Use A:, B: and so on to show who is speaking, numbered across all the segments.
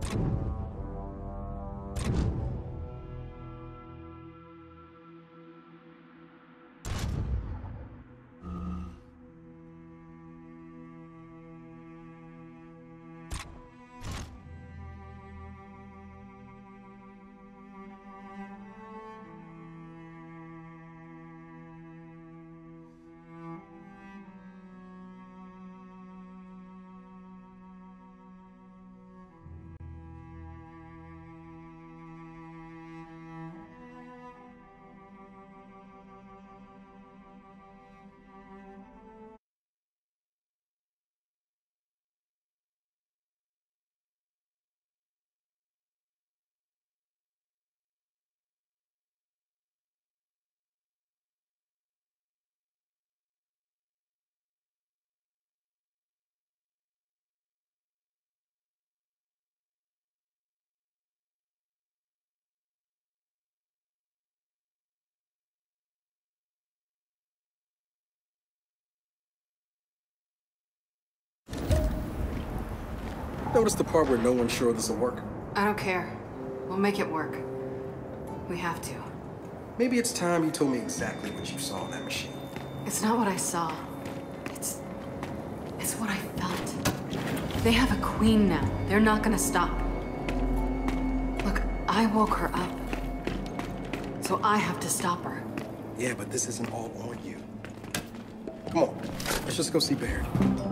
A: Notice the part where no one's sure this will work?
B: I don't care. We'll make it work. We have to.
A: Maybe it's time you told me exactly what you saw in that machine.
B: It's not what I saw. It's what I felt. They have a queen now. They're not gonna stop. Look, I woke her up. So I have to stop her.
A: Yeah, but this isn't all on you. Come on, let's just go see Baird.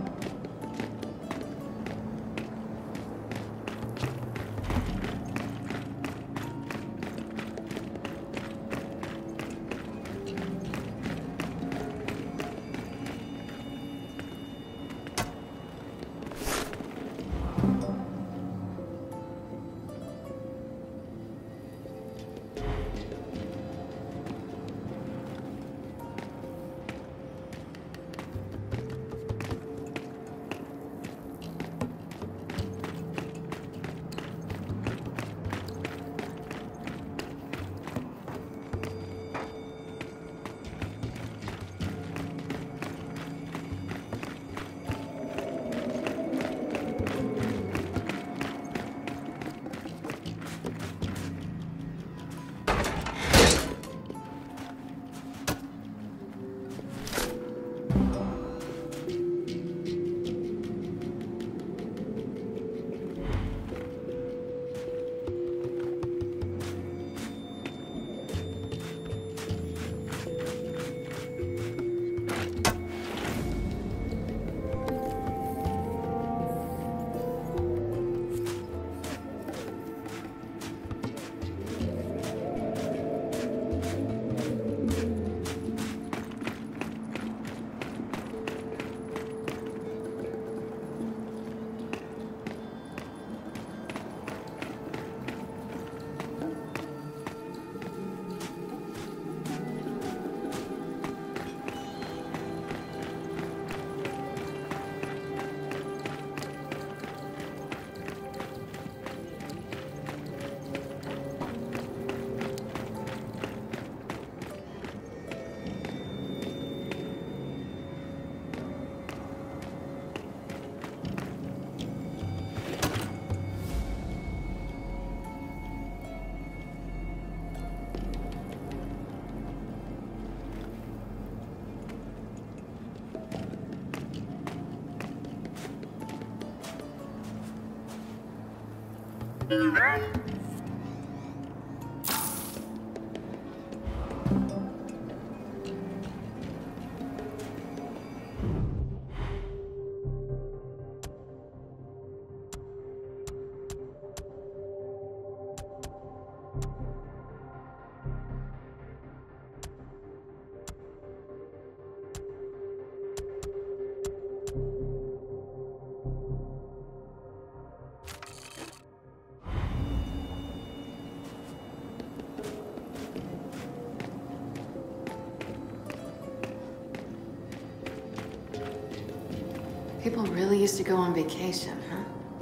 B: People really used to go on vacation, huh?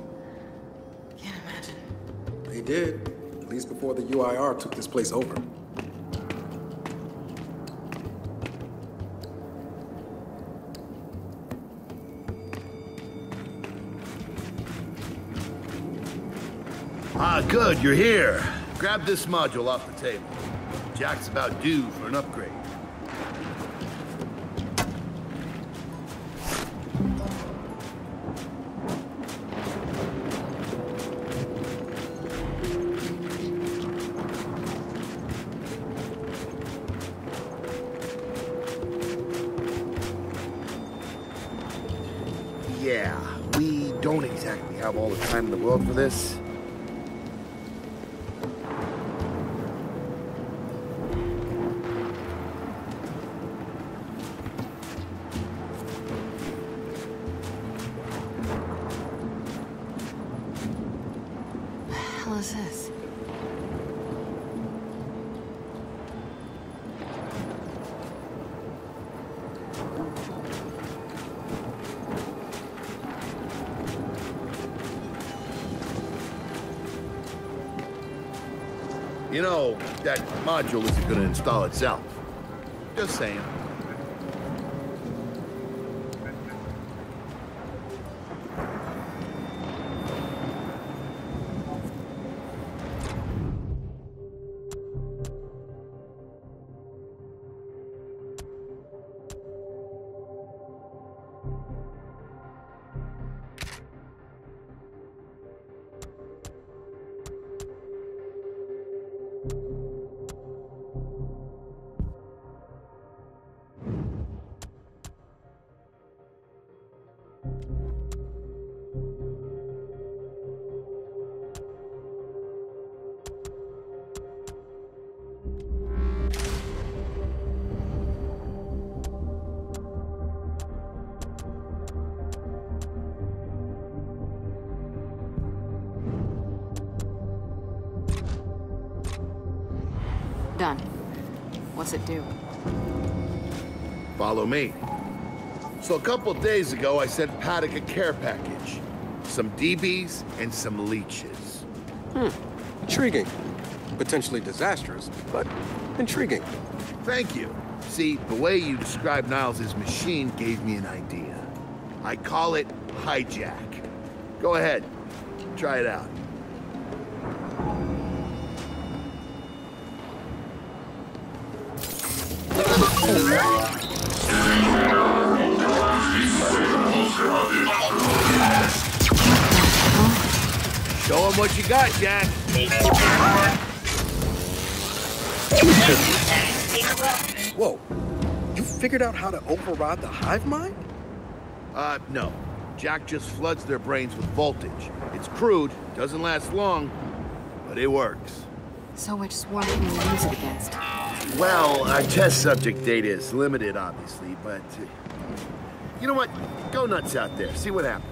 B: Can't imagine.
A: They did, at least before the UIR took this place over.
C: Ah, good, you're here. Grab this module off the table. Jack's about due for an upgrade. Yeah, we don't exactly have all the time in the world for this.
B: What the hell is this?
C: You know, that module isn't going to install itself. Just saying.
B: Done. What's it do?
C: Follow me. So a couple of days ago, I sent Paddock a care package. Some DBs and some leeches.
A: Intriguing. Potentially disastrous, but intriguing.
C: Thank you. See, the way you described Niles' machine gave me an idea. I call it hijack. Go ahead. Try it out. Show him what you got, Jack.
A: Whoa. You figured out how to override the hive mind?
C: No. Jack just floods their brains with voltage. It's crude, doesn't last long, but it works.
B: So which swarm can we use it against?
C: Well, our test subject data is limited, obviously, but... you know what? Go nuts out there. See what happens.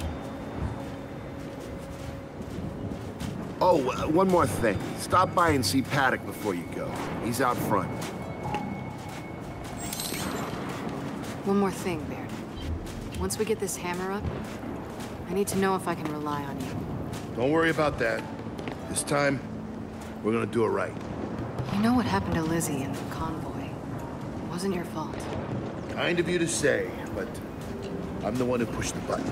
C: Oh, one more thing. Stop by and see Paddock before you go. He's out front.
B: One more thing, Baird. Once we get this hammer up, I need to know if I can rely on you.
C: Don't worry about that. This time, we're gonna do it right.
B: You know what happened to Lizzie in the convoy. It wasn't your fault.
C: Kind of you to say, but I'm the one who pushed the button.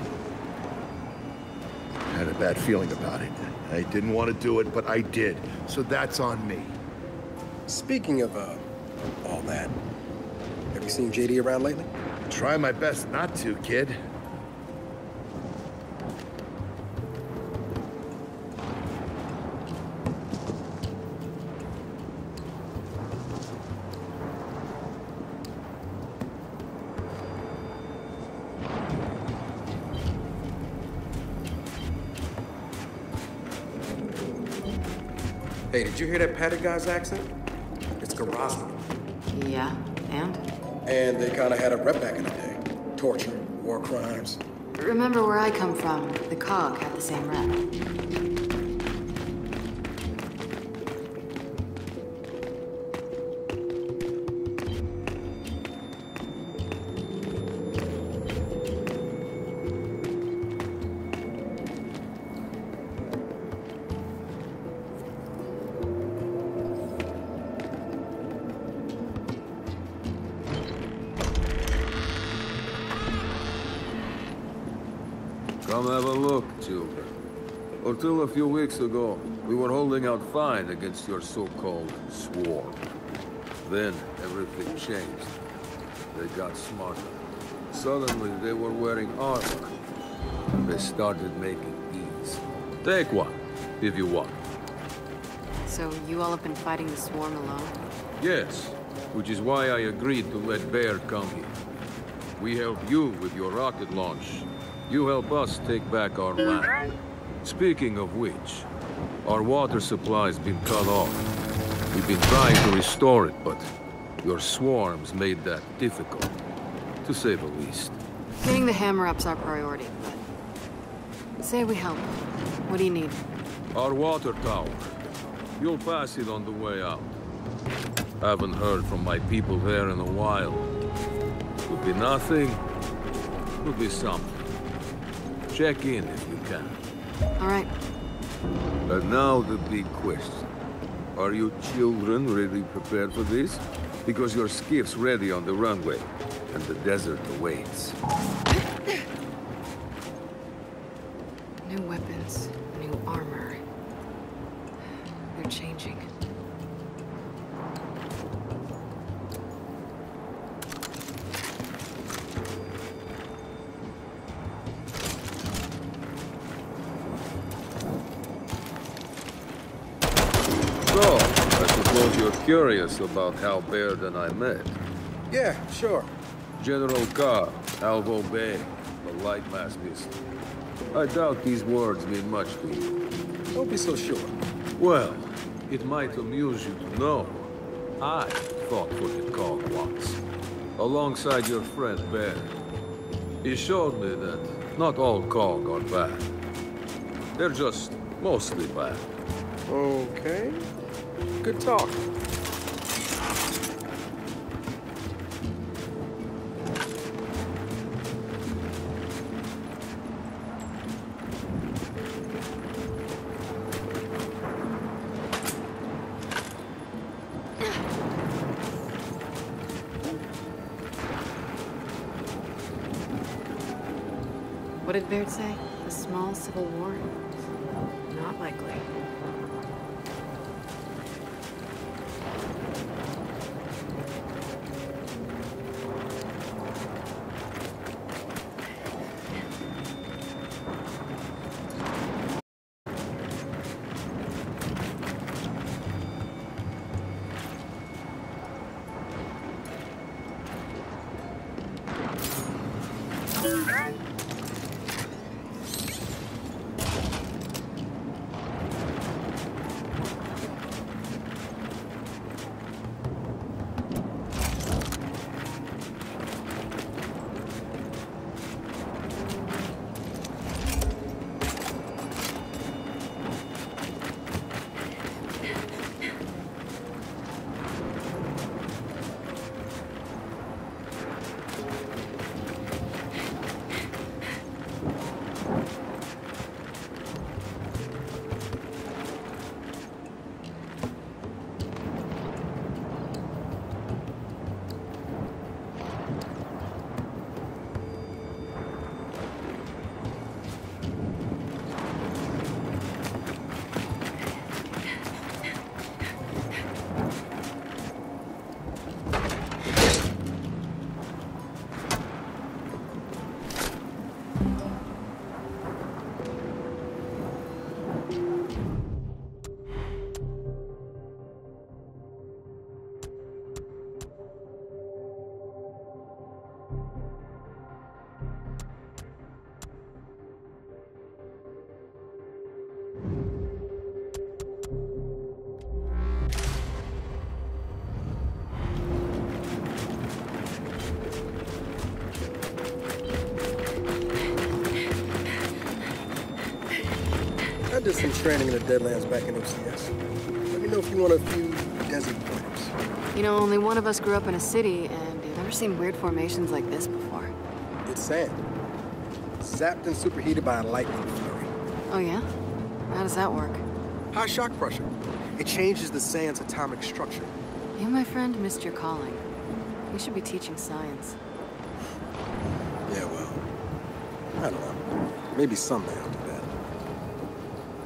C: I had a bad feeling about it. I didn't want to do it, but I did. So that's on me.
A: Speaking of, all that, have you seen JD around lately?
C: Try my best not to, kid.
A: Hey, did you hear that Paddock guy's accent? It's Garosny.
B: Yeah, and?
A: And they kind of had a rep back in the day. Torture, war crimes.
B: Remember where I come from, the COG had the same rep.
D: Come have a look, children. Until a few weeks ago, we were holding out fine against your so-called swarm. Then, everything changed. They got smarter. Suddenly, they were wearing armor. They started making these. Take one, if you want.
B: So you all have been fighting the swarm alone?
D: Yes, which is why I agreed to let Baird come here. We help you with your rocket launch. You help us take back our land. Speaking of which, our water supply's been cut off. We've been trying to restore it, but your swarms made that difficult, to say the least.
B: Getting the hammer-up's our priority, but... Say we help. What do you need?
D: Our water tower. You'll pass it on the way out. Haven't heard from my people there in a while. Could be nothing. Could be something. Check in if you can.
B: All right.
D: And now the big question. Are you children really prepared for this? Because your skiff's ready on the runway, and the desert awaits.
B: New weapons, new armor. They're changing.
D: So, I suppose you're curious about how Baird and I met.
A: Yeah, sure.
D: General Carr, Alvo Bay, the Lightmass District. I doubt these words mean much to you.
A: Don't be so sure.
D: Well, it might amuse you to know. I fought for the Cog once, alongside your friend Baird. He showed me that not all Cog are bad. They're just mostly bad.
A: Okay. Good talk.
B: What did Baird say? A small civil war? Not likely.
A: I did some training in the Deadlands back in OCS. Let me know if you want a few desert pointers.
B: You know, only one of us grew up in a city, and I've never seen weird formations like this before.
A: It's sand. Zapped and superheated by a lightning flurry.
B: Oh yeah? How does that work?
A: High shock pressure. It changes the sand's atomic structure.
B: You, my friend, missed your calling. You should be teaching science.
A: Yeah, well, I don't know. Maybe someday I'll do that.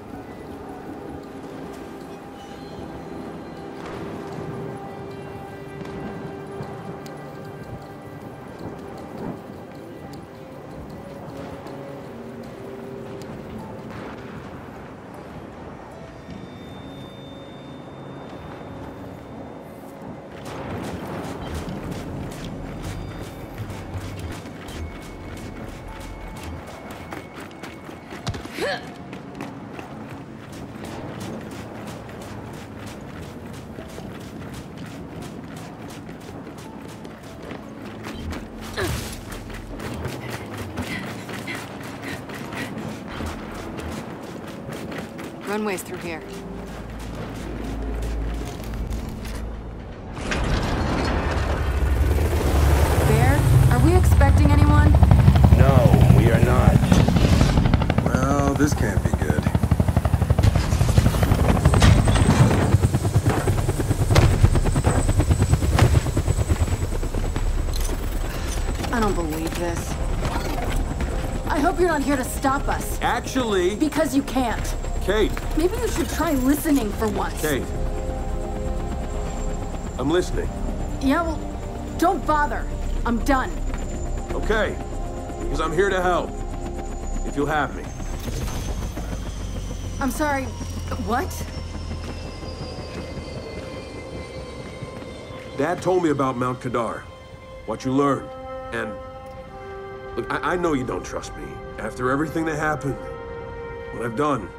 B: Runway's through here. Bear, are we expecting anyone?
E: No, we are not.
A: Well, this can't be good.
B: I don't believe this. I hope you're not here to stop us.
F: Actually...
B: Because you can't.
F: Kate.
B: Maybe you should try listening for once.
F: Kate. I'm listening.
B: Yeah, well, don't bother. I'm done.
F: Okay. Because I'm here to help. If you'll have me.
B: I'm sorry, what?
F: Dad told me about Mount Kadar. What you learned. And... Look, I know you don't trust me. After everything that happened, what I've done,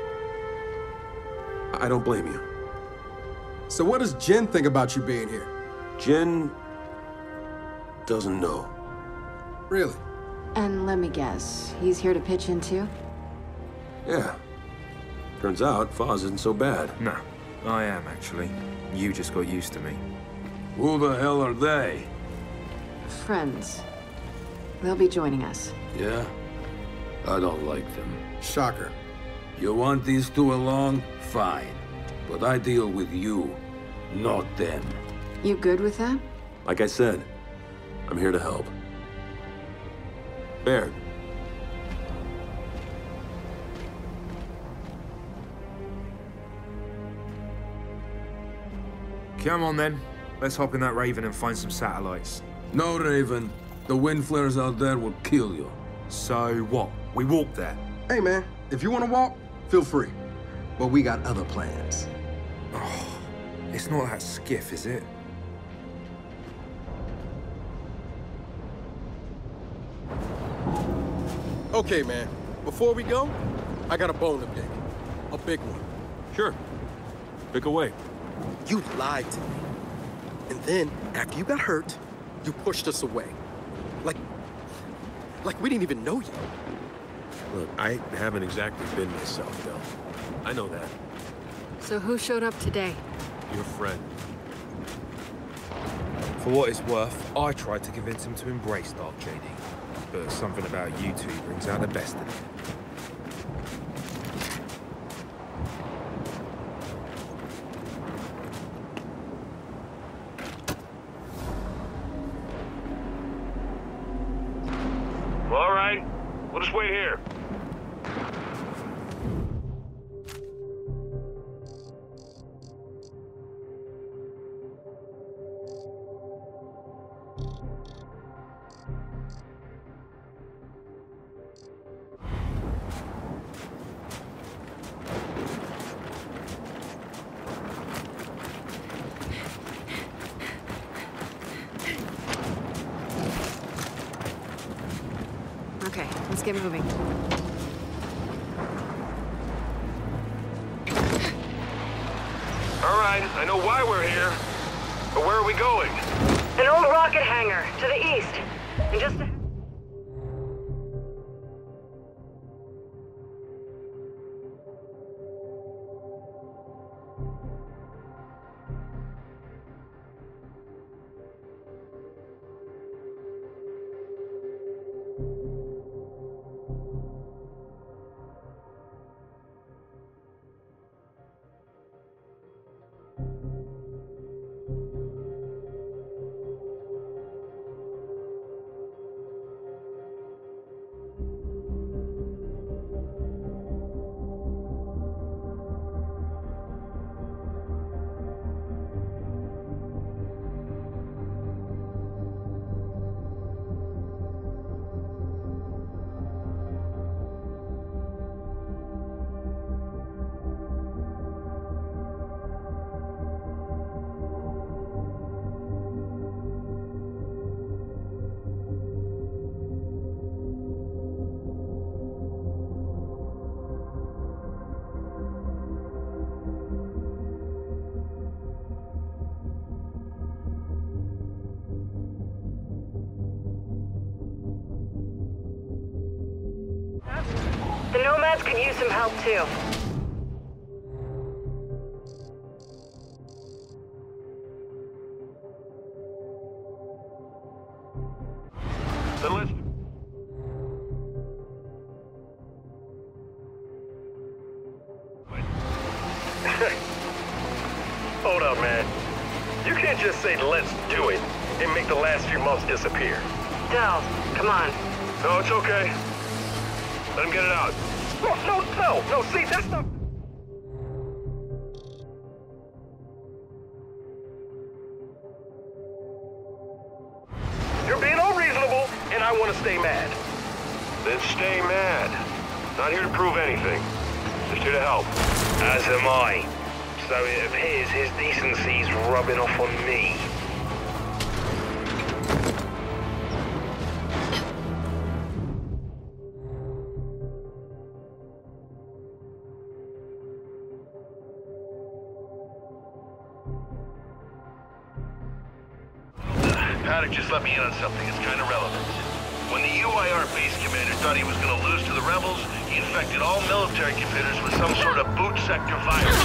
F: I don't blame you.
A: So what does Jin think about you being here?
F: Jin doesn't know.
A: Really?
B: And let me guess, he's here to pitch in too?
F: Yeah. Turns out, Foz isn't so bad.
E: No, I am actually. You just got used to me.
D: Who the hell are they?
B: Friends. They'll be joining us.
D: Yeah? I don't like them.
A: Shocker.
D: You want these two along? Fine. But I deal with you, not them.
B: You good with that?
F: Like I said, I'm here to help. Baird.
E: Come on then. Let's hop in that Raven and find some satellites.
D: No, Raven. The wind flares out there will kill you.
E: So what? We walk there?
A: Hey, man, if you want to walk, feel free. But we got other plans.
E: Oh, it's not that skiff, is it?
A: Okay, man, before we go, I got a bone to pick. A big one.
F: Sure. Pick away.
A: You lied to me. And then, after you got hurt, you pushed us away. Like we didn't even know you.
F: Look, I haven't exactly been myself, Del. I know that.
B: So who showed up today?
F: Your friend.
E: For what it's worth, I tried to convince him to embrace Dark JD. But something about you two brings out the best in him.
G: All right, we'll just wait here.
B: Okay, let's get moving.
G: All right, I know why we're here, but where are we going?
H: An old rocket hangar, to the east. And just... The Nomads could use some help too.
G: Hold up, man. You can't just say, let's do it, and make the last few months disappear.
H: Del, come on.
G: No, it's okay. Let him get it out. No, see, that's not... You're being unreasonable, and I want to stay mad. Then stay mad. Not here to prove anything. Just here to help. As am I. So it appears his decency's rubbing off on me.
C: Paddock just let me in on something. It's kind of relevant. When the UIR base commander thought he was going to lose to the rebels, he infected all military computers with some sort of boot sector virus.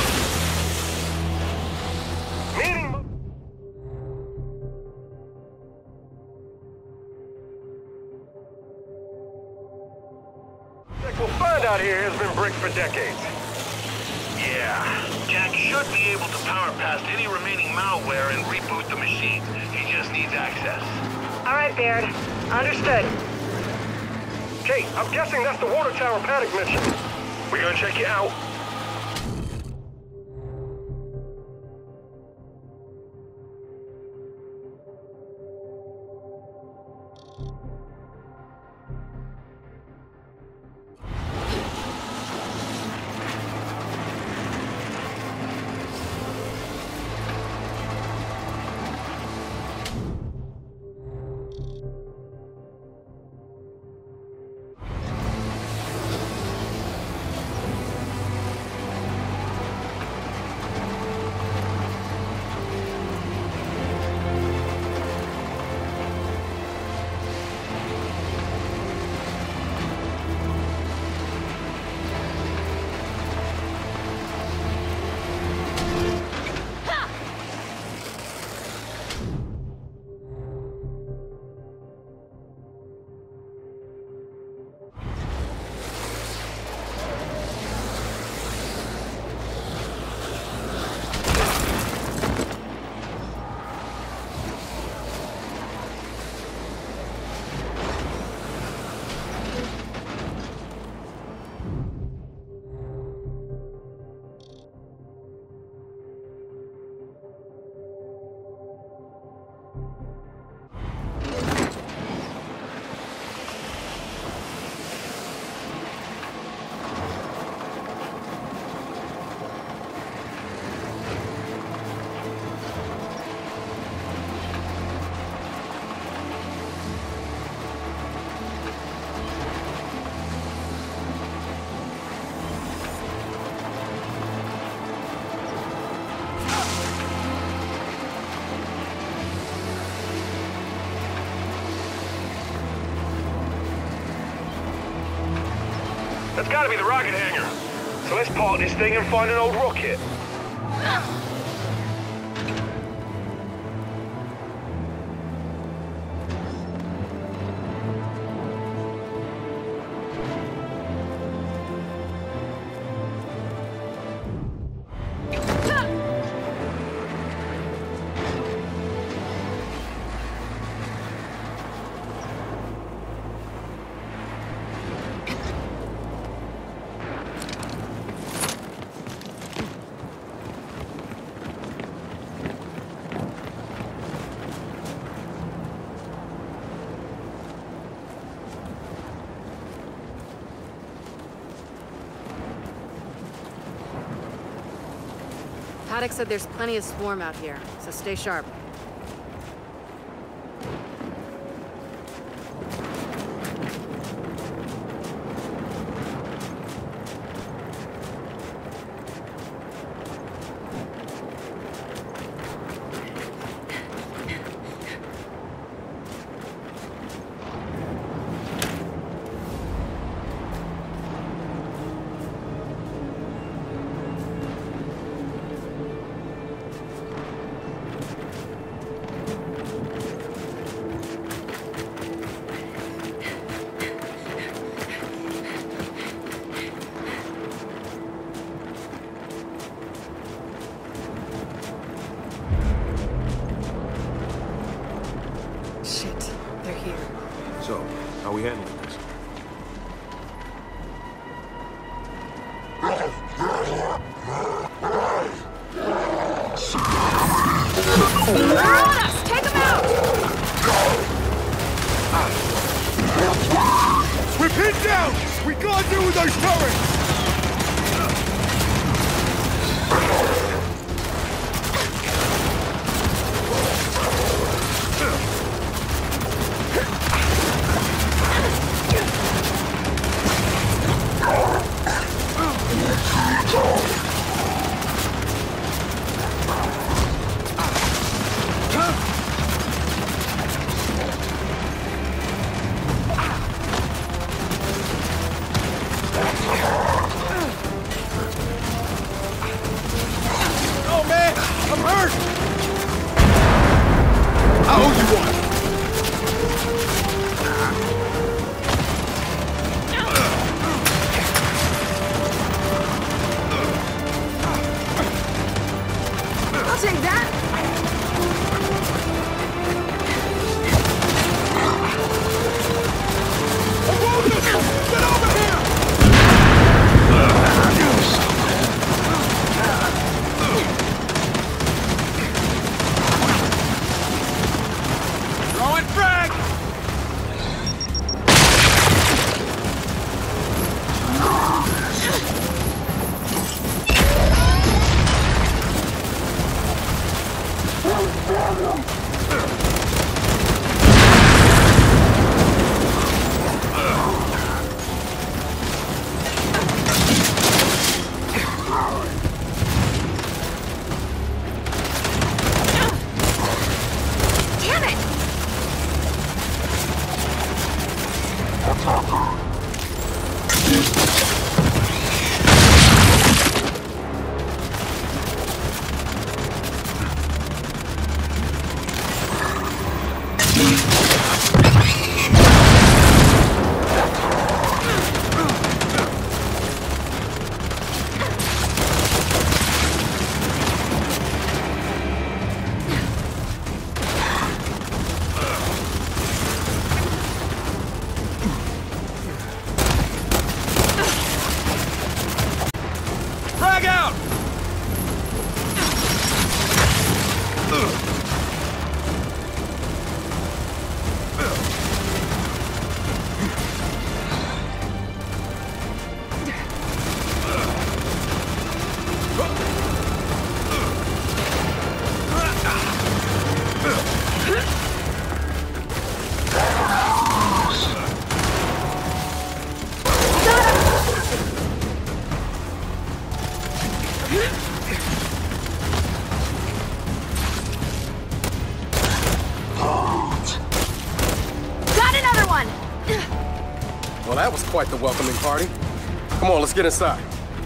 G: Meaning... we'll find out here has been bricked for decades.
C: Yeah. Jack should be able to power past any remaining malware and reboot the machine. He just needs access.
H: All right, Baird. Understood.
G: Kate, I'm guessing that's the water tower Paddock mentioned. We gonna check you out? That's gotta be the rocket hangar. So let's park this thing and find an old rocket.
B: Paddock said there's plenty of swarm out here, so stay sharp.
F: we handling this?
H: They're on us! Take them out!
G: We're pinned down! We can't deal with those turrets! Oh man, I'm hurt! I owe you one!
B: I'll take that.
G: Get over here! Throwing frag!
H: Damn it!
G: Frag out!
H: Got another one!
A: Well, that was quite the welcoming party. Come on, let's get inside.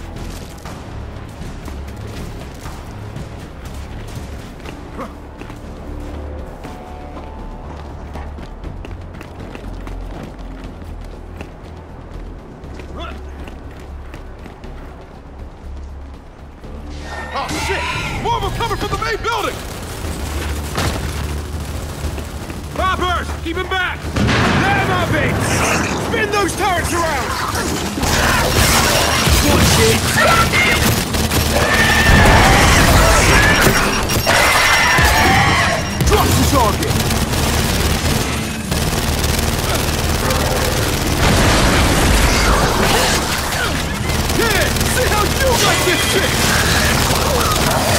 G: Oh shit! More of them coming from the main building! Boppers! Keep him back! There, Murphy! Spin those turrets around! Drop the target! Yeah! See how you like this shit!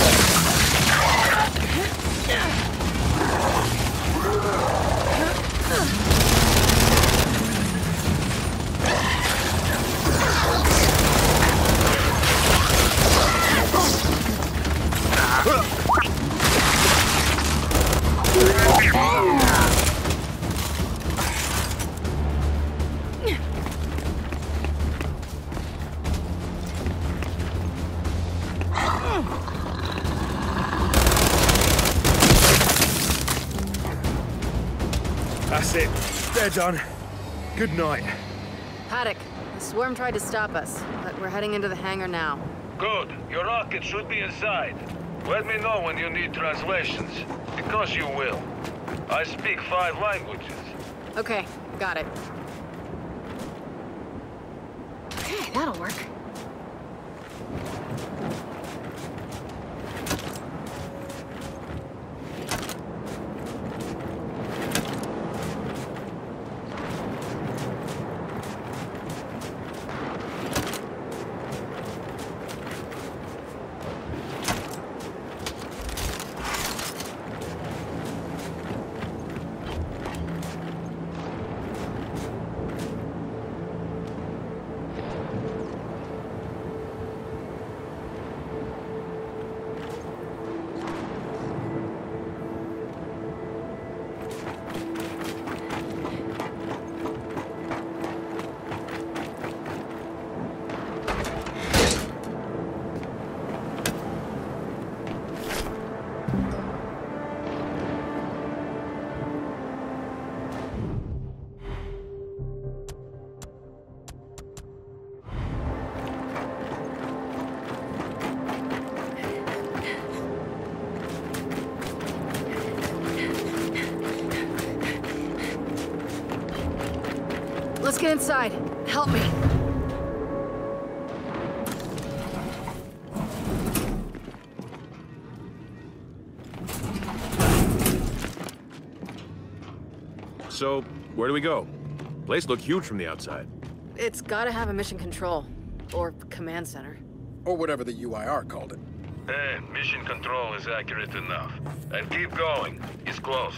G: That's it. They're done. Good night.
B: Paddock, the swarm tried to stop us, but we're heading into the hangar now.
C: Good. Your rocket should be inside. Let me know when you need translations, because you will. I speak 5 languages.
B: Okay, got it. that'll work. Let's get inside. Help me.
F: So, where do we go? Place looked huge from the outside.
B: It's gotta have a mission control. Or command center.
A: Or whatever the UIR called it.
C: Mission control is accurate enough. And keep going. It's close.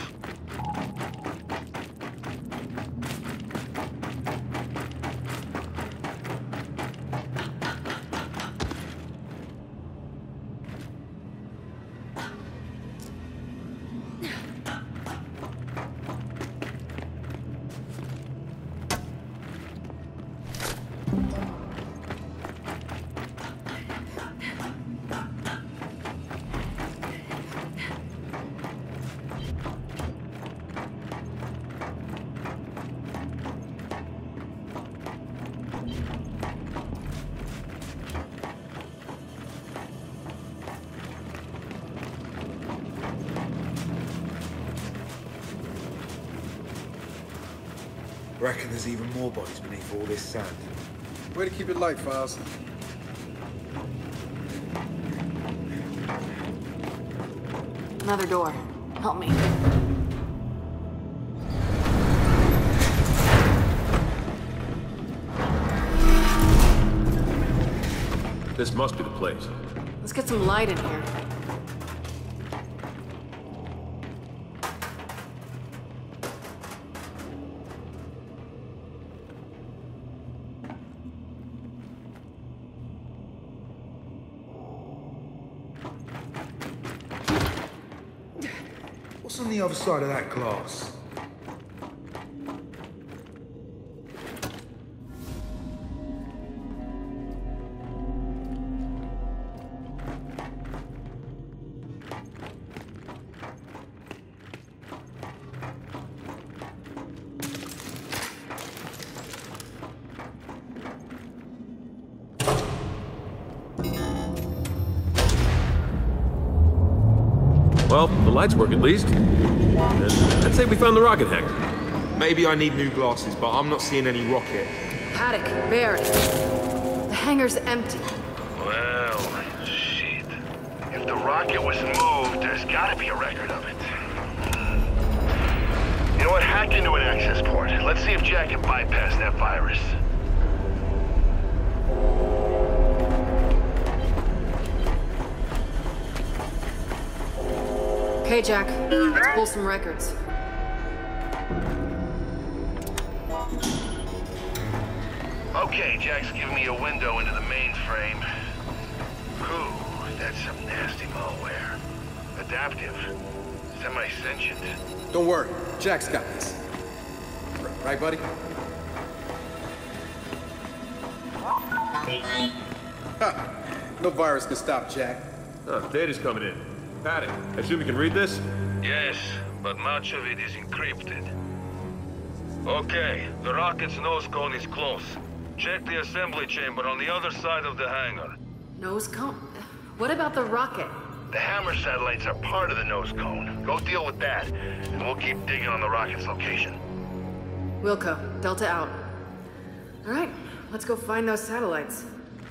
E: Reckon there's even more bodies beneath all this sand.
A: Way to keep it light, Files.
B: Another door. Help me.
F: This must be the place.
B: Let's get some light in here.
E: What's on the other side of that glass?
F: Well, the lights work at least. And I'd say we found the rocket hangar.
E: Maybe I need new glasses, but I'm not seeing any rocket.
B: Paddock, Baird. The hangar's empty.
C: Well, shit. If the rocket was moved, there's gotta be a record of it. You know what? Hack into an access port. Let's see if Jack can bypass that virus.
B: Okay, Jack. Let's pull some records.
C: Okay, Jack's giving me a window into the mainframe. Whew, that's some nasty malware. Adaptive. Semi-sentient.
A: Don't worry, Jack's got this. Right, buddy? Ha! No virus can stop Jack.
F: Data's coming in. Paddock, I assume you can read this?
C: Yes, but much of it is encrypted. Okay, the rocket's nose cone is close. Check the assembly chamber on the other side of the hangar.
B: Nose cone? What about the rocket?
C: The Hammer satellites are part of the nose cone. Go deal with that, and we'll keep digging on the rocket's location.
B: Wilco, Delta out. All right, let's go find those satellites.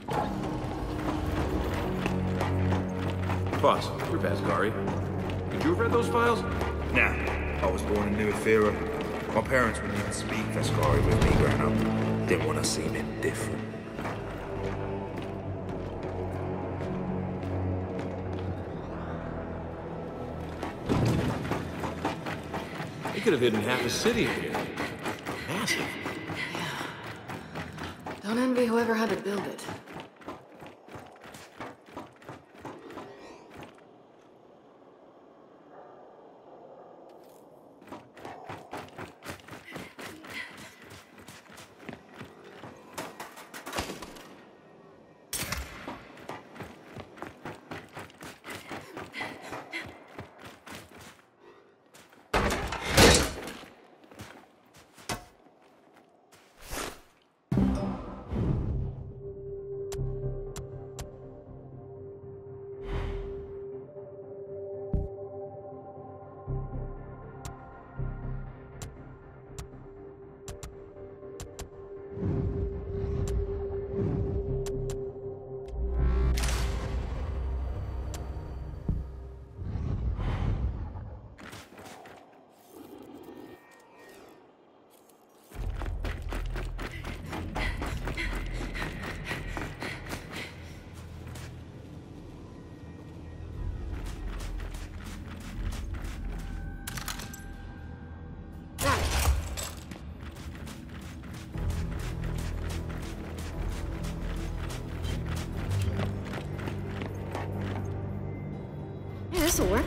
F: Boss, you're Vascari. Did you have read those files?
E: Nah, I was born in New Ethera. My parents wouldn't even speak Vascari with me growing up. Didn't want to seem indifferent.
F: They could have hidden half a city in here. Massive.
B: Don't envy whoever had to build it. This'll work.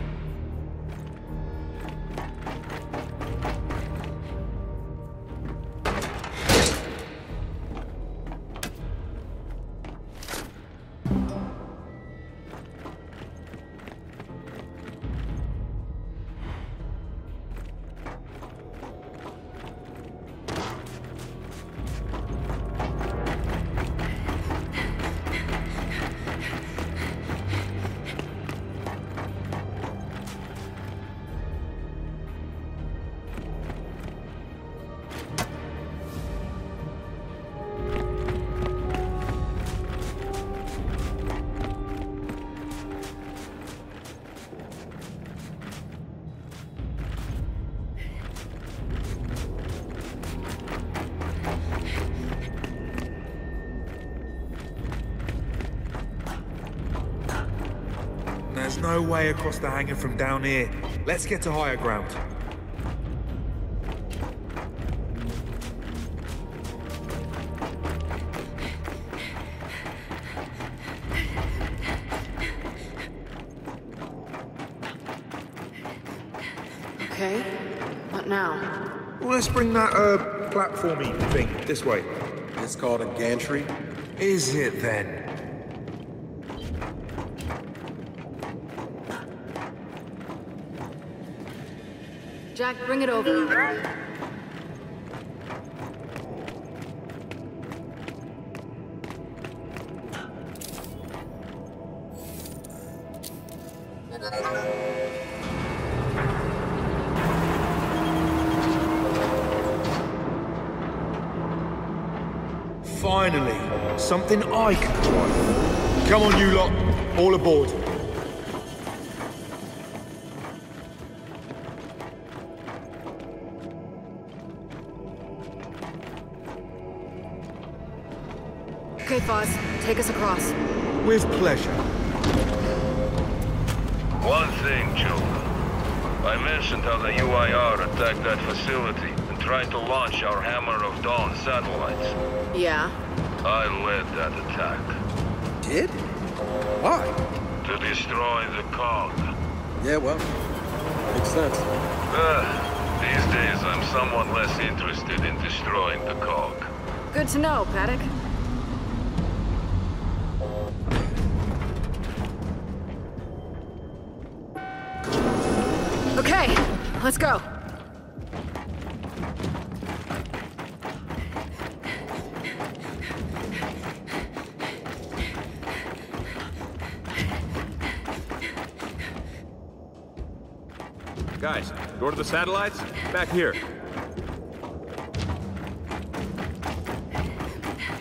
E: There's no way across the hangar from down here. Let's get to higher ground.
B: Okay, what now?
E: Well, let's bring that, platformy thing this way.
A: It's called a gantry.
E: Is it then?
B: Jack, bring it over.
E: Finally, something I can drive. Come on, you lot. All aboard.
B: Okay, Foz, take us across.
E: With pleasure.
C: One thing, Joe. I mentioned how the UIR attacked that facility and tried to launch our Hammer of Dawn satellites.
B: Yeah?
C: I led that attack.
A: Did? Why?
C: To destroy the cog.
A: Yeah, well, makes sense.
C: These days I'm somewhat less interested in destroying the cog.
B: Good to know, Paddock. Okay, let's go.
F: Guys, door to the satellites? Back here.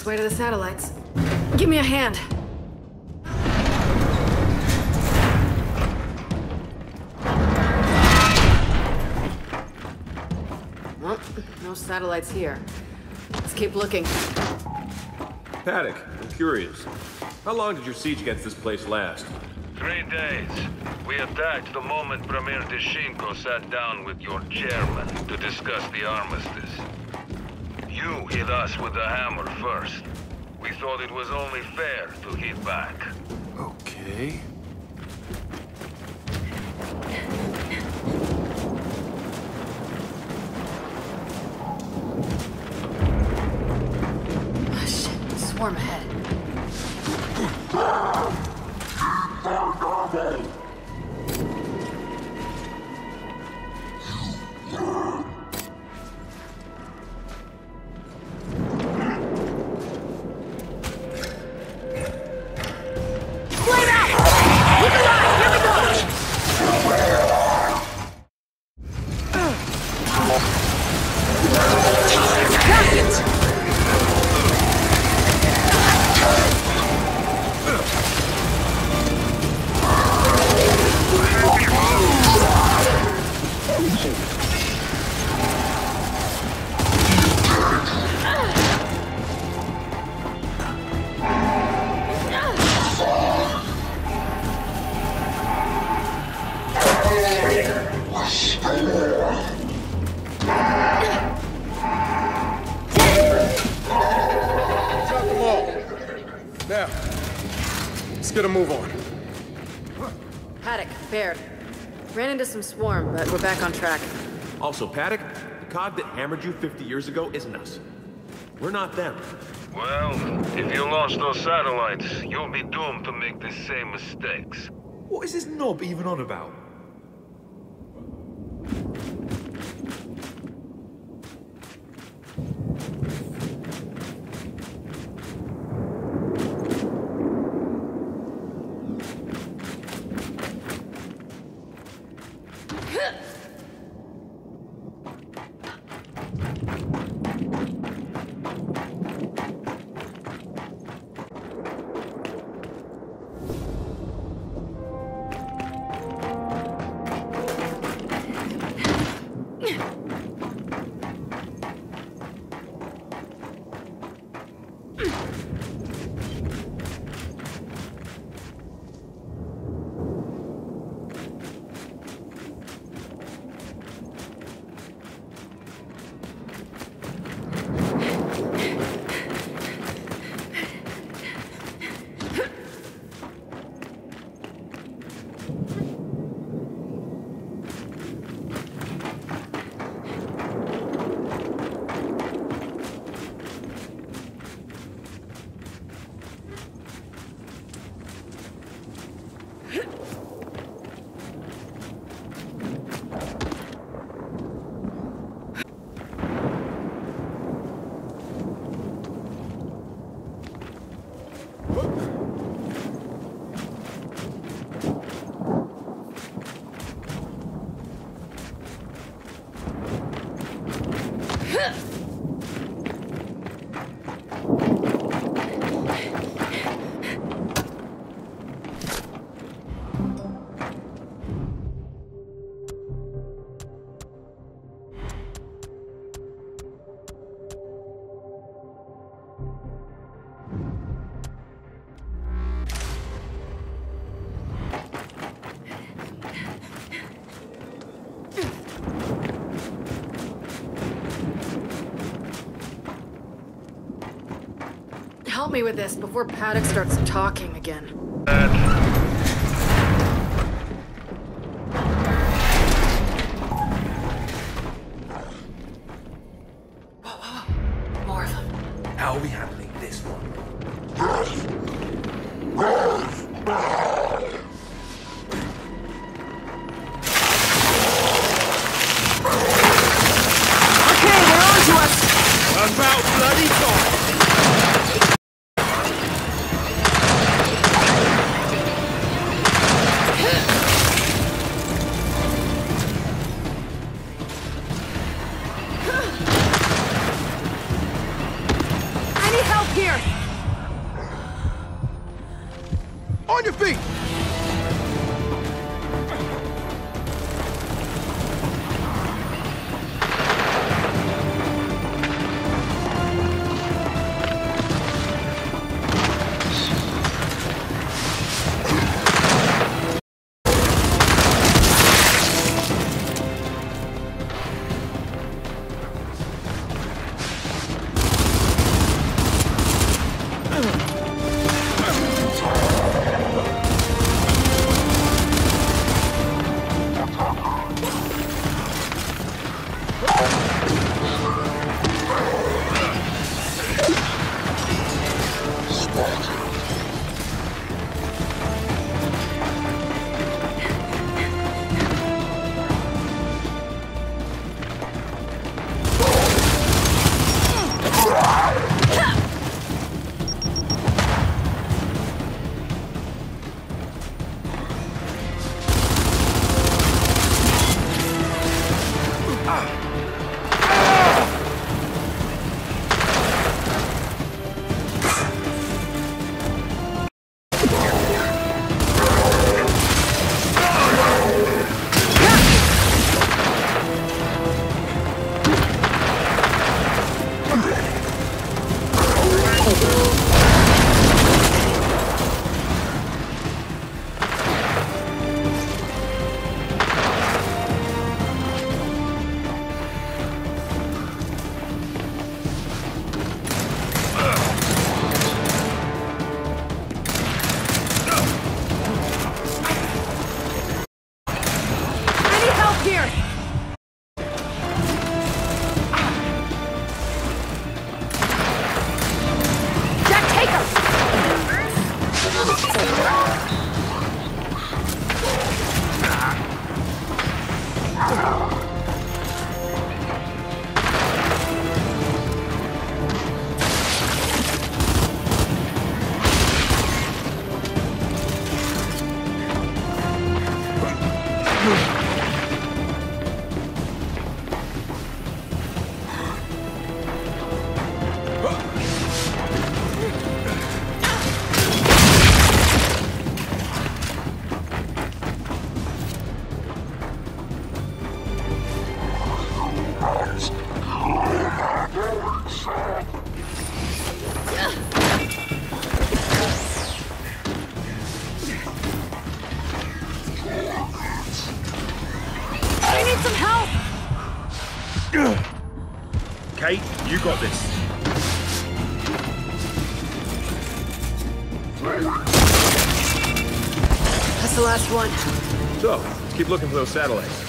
B: way to the satellites. Give me a hand. Well, no satellites here. Let's keep looking.
F: Paddock, I'm curious. How long did your siege against this place last?
C: 3 days. We attacked the moment Premier Deshinko sat down with your chairman to discuss the armistice. You hit us with the hammer first. We thought it was only fair to hit back.
F: Okay.
B: Oh, shit. Swarm ahead.
A: Now, let's get a move on.
B: Paddock, Baird. Ran into some swarm, but we're back on track.
F: Also, Paddock, the COG that hammered you 50 years ago isn't us. We're not them.
C: Well, if you launch those satellites, you'll be doomed to make the same mistakes.
E: What is this knob even on about?
B: Help me with this before Paddock starts talking again. Whoa. More of them.
E: How are we handling this one?
B: Okay, they're on to us!
F: About bloody time!
A: feet!
G: Kate, you got this.
B: That's the last one.
G: So, let's keep looking for those satellites.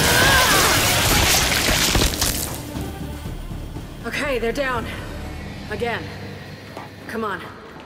B: Okay, they're down. Again. Come on.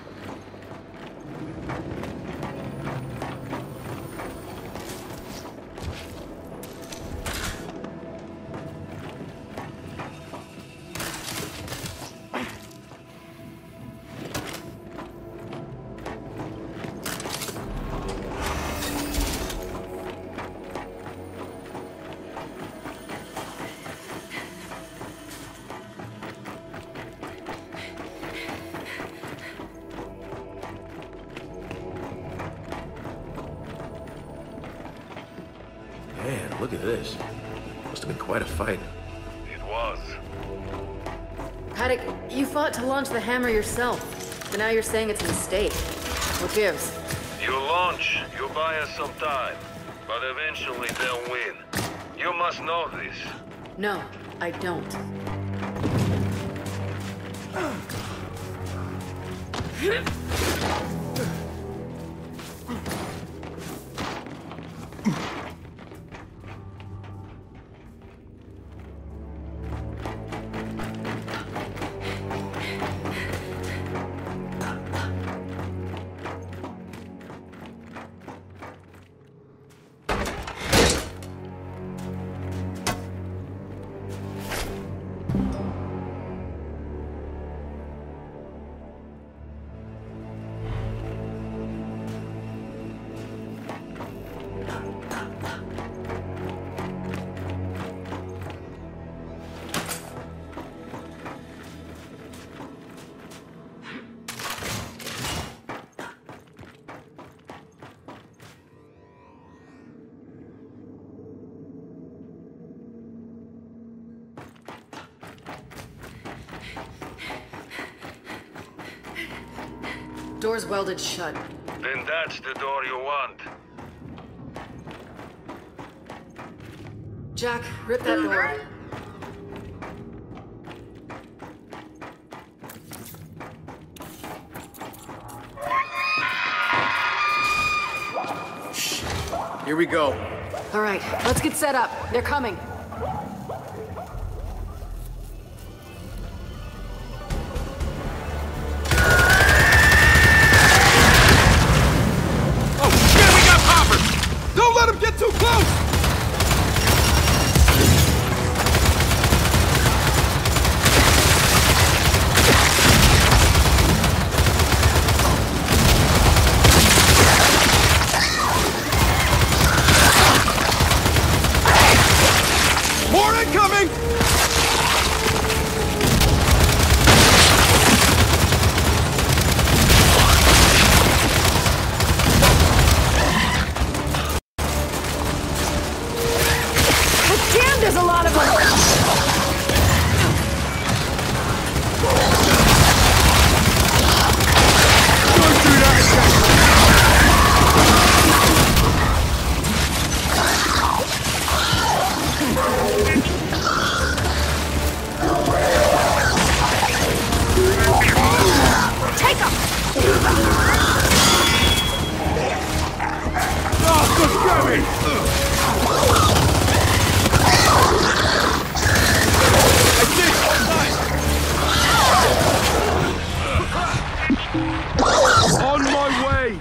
E: Man, look at this. Must have been quite a fight.
C: It was.
B: Paddock, you fought to launch the hammer yourself. But now you're saying it's a mistake. What gives?
C: You launch, you buy us some time. But eventually they'll win. You must know this.
B: No, I don't. Door's welded shut.
C: Then that's the door you want.
B: Jack, rip that door.
A: Here we go.
B: All right, let's get set up. They're coming.
F: Don't let him get too close! More incoming!
B: There's a lot of them! Take them!
F: Oh, good grabbing! On my way!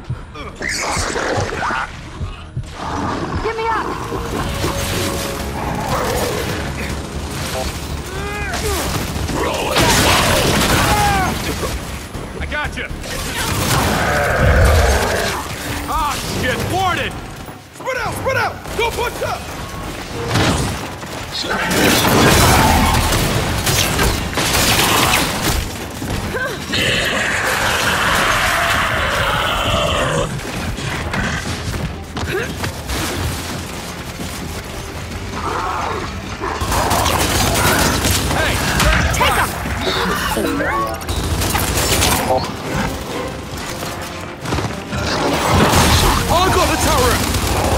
B: Get me up!
F: I got you! Ah, shit! Boarded! Spread out! Spread out! Don't push up! I'll go the tower!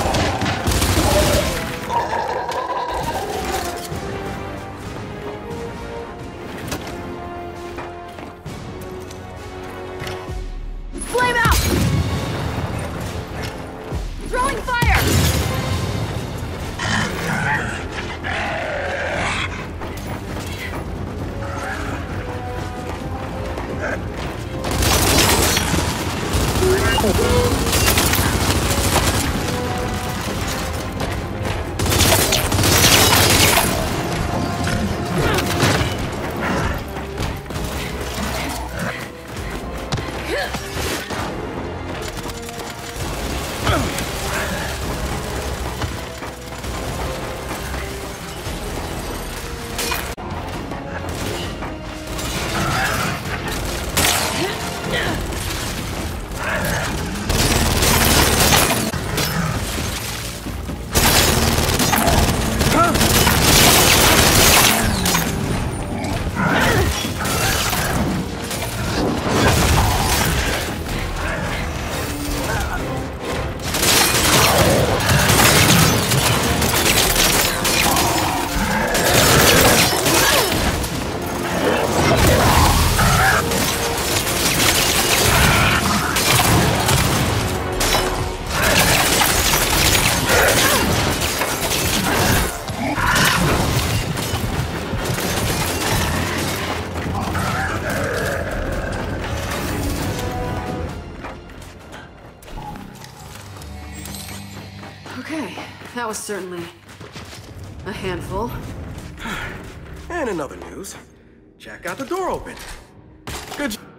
B: Flame out! Throwing fire! Okay, that was certainly a handful.
A: And in other news, Jack got the door open. Good job.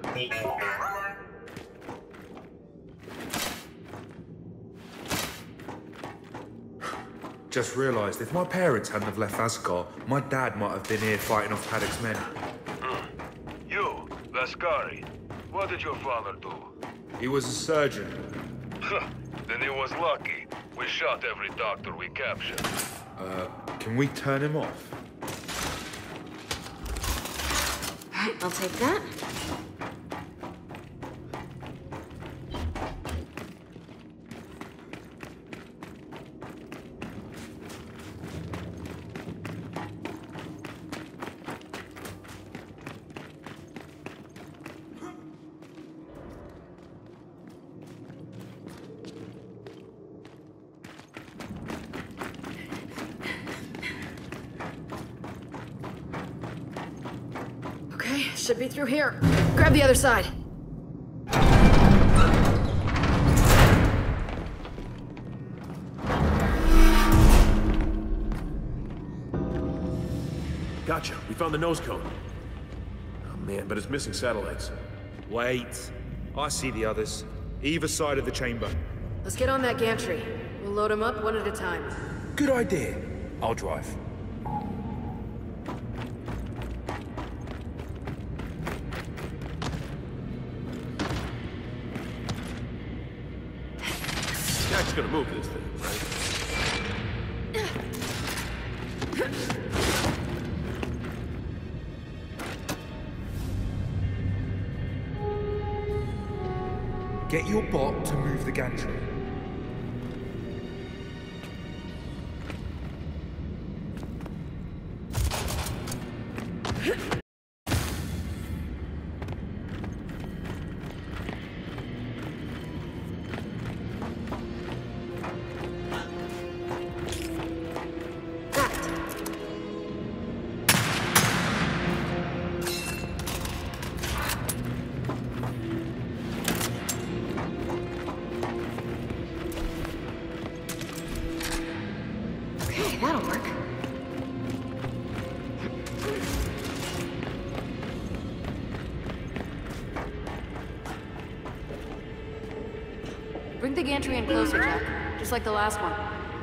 E: Just realized if my parents hadn't have left Asgard, my dad might have been here fighting off Paddock's men.
C: You, Vascari, what did your father do?
E: He was a surgeon.
C: Then he was lucky. We shot every doctor we captured.
E: Can we turn him off?
H: Alright, I'll take that.
B: Okay, should be through here. Grab the other side.
F: Gotcha. We found the nose cone. Oh man, but it's missing satellites.
E: Wait. I see the others. Either side of the chamber.
B: Let's get on that gantry. We'll load them up one at a time.
E: Good idea. I'll drive.
F: Jack's gonna move this thing, right?
E: Get your bot to move the gantry.
B: That'll work. Bring the gantry in closer, Jack. Just like the last one.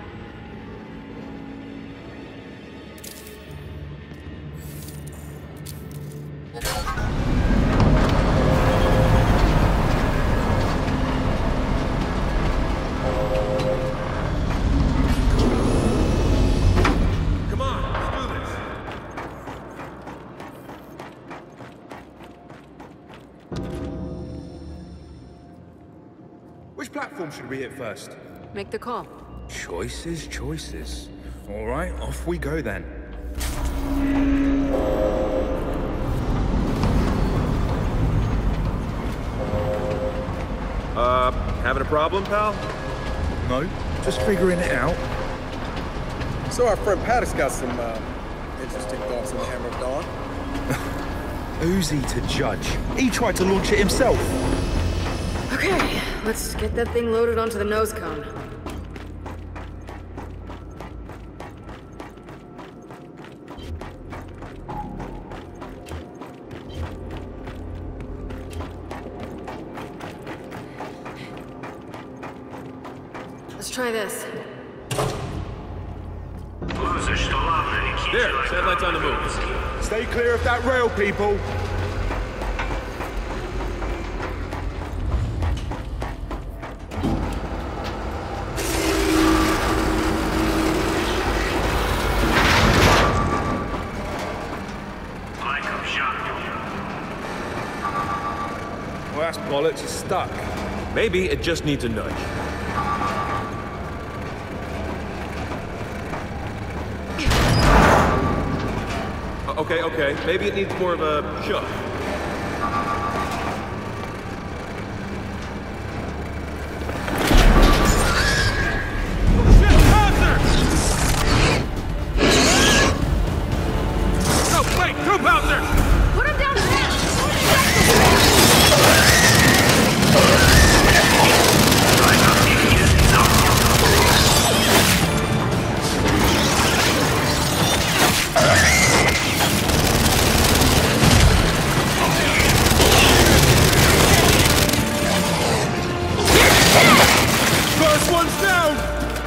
E: Which platform should we hit first?
B: Make the call.
E: Choices, choices. All right, off we go then.
F: Having a problem, pal?
E: No, just figuring it out.
A: So our friend Paddock's got some interesting thoughts on the Hammer of Dawn.
E: Who's he to judge? He tried to launch it himself.
B: Okay, let's get that thing loaded onto the nose cone. Let's try this.
F: There, satellite's on the move.
E: Stay clear of that rail, people. Well, that's bollocks. It's stuck.
F: Maybe it just needs a nudge. Okay. Maybe it needs more of a shove. Shit, Panzer! No, wait, Troop Panzer!
B: Put him down fast!
F: First one's down!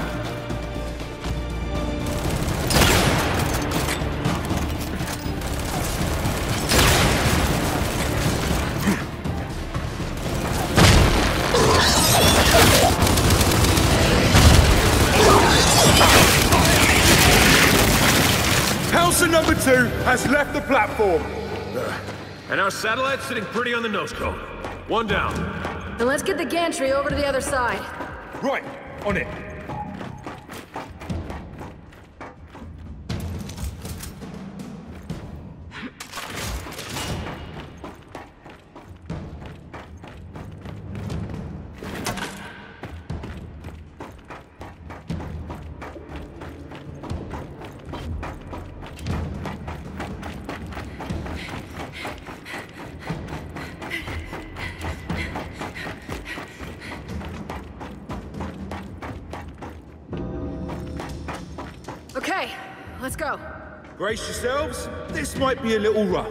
E: Howser number 2 has left the platform.
F: And our satellite's sitting pretty on the nose cone. One down.
B: Then let's get the gantry over to the other side.
E: Right, on it.
B: Okay, let's go.
E: Brace yourselves. This might be a little rough.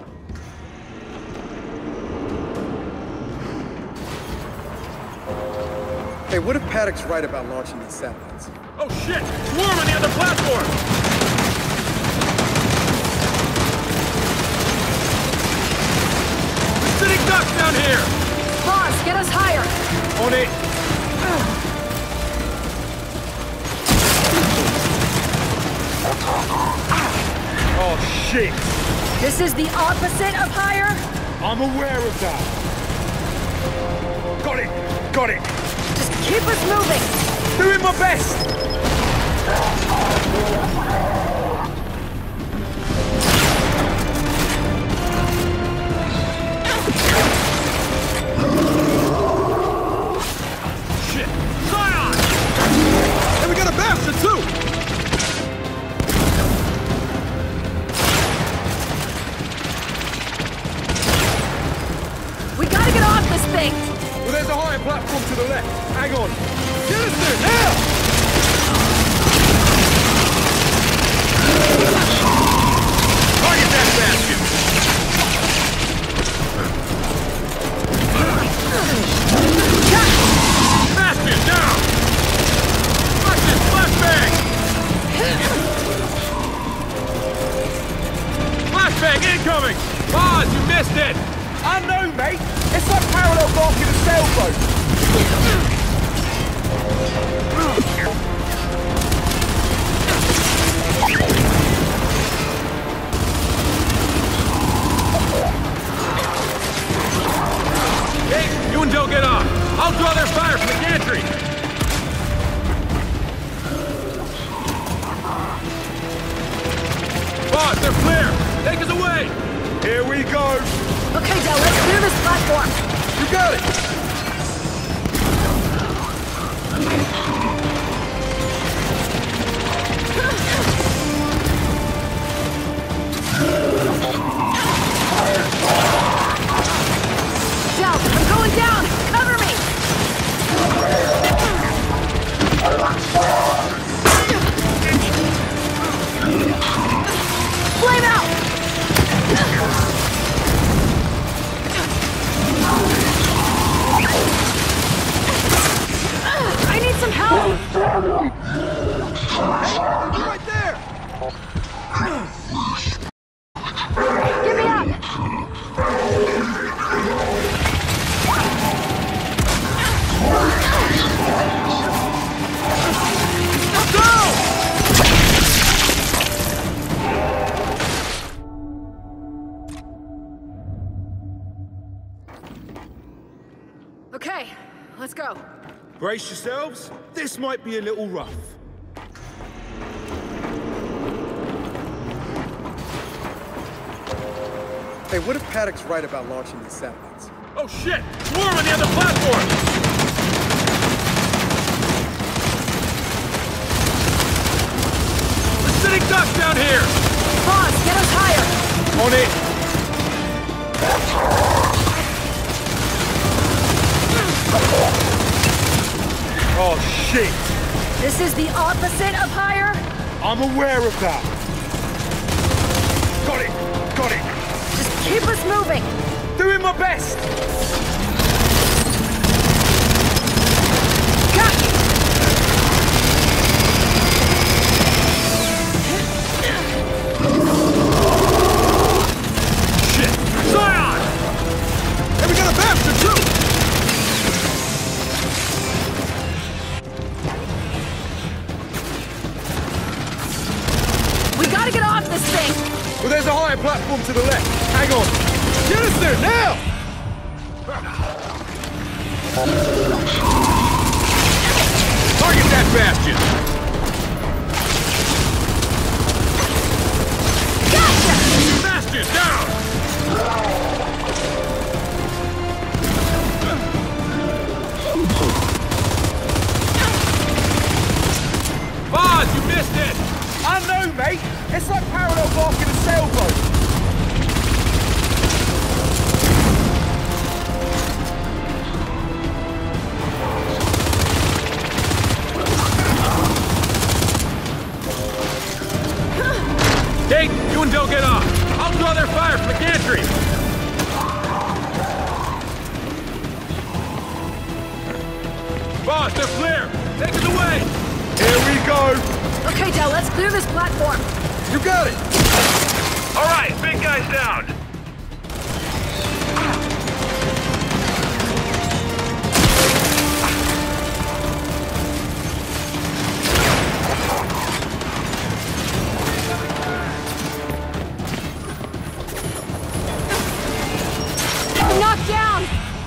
A: Hey, what if Paddock's right about launching these satellites?
F: Oh shit! Swarm on the other platform! We're sitting ducks down here!
B: Boss, get us higher!
E: On it. Oh shit!
B: This is the opposite of higher?
E: I'm aware of that. Got it!
B: Just keep us moving!
E: Doing my best!
F: Shit! Zion! And we got a bastard too!
B: We gotta get off this thing!
E: Well, there's a higher platform to the left. Hang on. Get us there, now! Target that basket!
F: Basket down! Watch this flashbang! Flashbang incoming! Pause, you missed it!
E: I know, mate! It's like parallel barking a sailboat!
F: Hey, you and Joe get off! I'll draw their fire from the gantry! Boss, they're clear! Take us away!
E: Here we go!
B: Okay, Del, let's clear this platform!
A: You got it! Right there!
H: Give me up!
B: Okay, let's go.
I: Brace yourselves. This might be a little rough.
A: Hey, what if Paddock's right about launching these satellites?
F: Oh shit! Swarm on the other platform! The sitting ducks down here!
B: Boss, get us higher!
F: On it!
I: Oh, shit!
H: This is the opposite of higher?
I: I'm aware of that. Got it! Got it!
H: Just keep us moving!
I: Doing my best!
F: Shit! Zion!
A: Hey, we got a bastard too!
H: We gotta get off this thing!
I: Well, there's a higher platform to the left. Hang on.
A: Get us there now!
F: Target that bastion!
H: Gotcha!
F: Bastion down! Boz, you missed it!
I: I know, mate. It's like parallel parking a sailboat.
F: Kate, you and Del get off. I'll draw their fire from the gantry. Boss, they're clear. Take us away.
I: Here we go.
H: Okay, Del, let's clear this platform.
A: You got it!
G: All right, big guy's down.
H: Knocked down!